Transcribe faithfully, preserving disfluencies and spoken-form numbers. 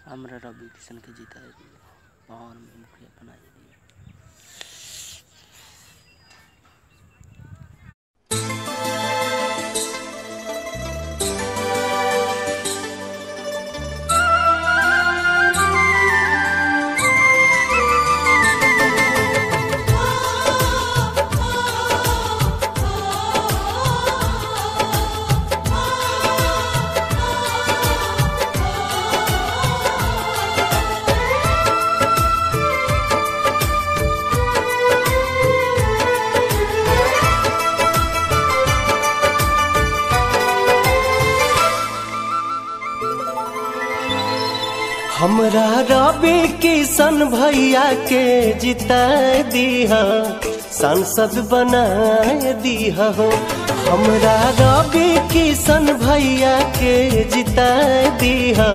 हमरा रवि किशन के जीता दिए और मुखिया बनाई दिए। हमरा रवि किशन भैया के जिता दीहा, सांसद बनाए दीहा हो। हमरा रवि किशन भैया के जिता दीहा,